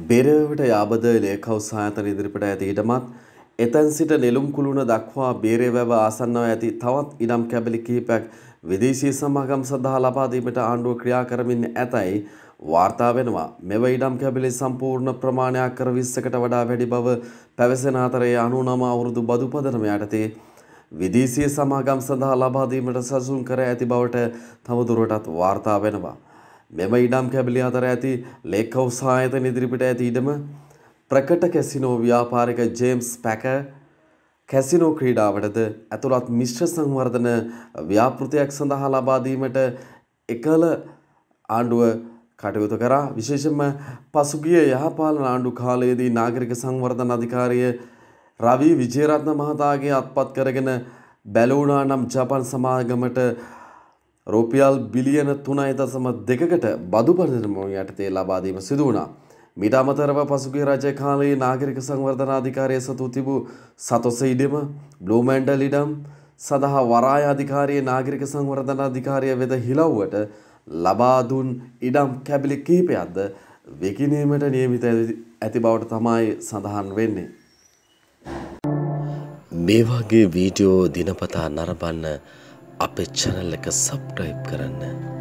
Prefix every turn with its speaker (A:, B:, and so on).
A: බේරවැවට යාබද ලේකවුස් ආයතන ඉදිරිපිට ඇති ඉඩමත් එතැන් සිට නෙළුම් කුළුණ දක්වා බේරවැව ආසන්නව ඇති තවත් ඉඩම් කැබලි කිහිපයක් විදේශීය සමාගම් සඳහා ලබා දීමට ආණ්ඩුව ක්‍රියා කරමින් ඇතැයි වාර්තා වෙනවා. මෙම ඉඩම් කැබලි සම්පූර්ණ ප්‍රමාණයක් කර 20කට වඩා වැඩි බව පැවසෙන අතර 99 අවුරුදු බදු පදනම යටතේ විදේශීය සමාගම් සඳහා ලබා දීමට සැලසුම් කර ඇති බවට තවදුරටත් වාර්තා වෙනවා. මෙම ඉඩම් කැබලි අතර ඇති ලේකවුස් ආයතන ඉදිරිපිට ඇති ඉඩම ප්‍රකට කැසිනෝ ව්‍යාපාරික ජේම්ස් පැකර් කැසිනෝ ක්‍රීඩාවටද ඇතුළත් මිශ්‍ර සංවර්ධන ව්‍යාපෘතියක් සඳහා ලබා දීමට එකල ආණ්ඩුව කටයුතු කරා. විශේෂයෙන්ම පසුගිය යහපාලන ආණ්ඩු කාලයේදී නාගරික සංවර්ධන අධිකාරිය රවි විජේරත්න මහතාගේ අත්පත් කරගෙන බැලුණා නම් ජපාන් සමාගමට රුපියල් බිලියන 3.2කට බදු පරිමාණය යටතේ ලබා දීම සිදු වුණා. මීට අමතරව පසුගිය රජ කාලයේ නාගරික සංවර්ධන අධිකාරිය සතු තිබූ සතොස ඉඩම බ්ලූ මැන්ඩල් ඉඩම් සඳහා වරාය අධිකාරියේ නාගරික සංවර්ධන අධිකාරිය වෙත හිලව්වට ලබා දුන් ඉඩම් කැබලි කිහිපයක්ද විකිණීමට නියමිත ඇති බවට තමයි සඳහන් වෙන්නේ.
B: මේ වගේ වීඩියෝ දිනපතා නරඹන්න අපේ channel එක subscribe කරන්න.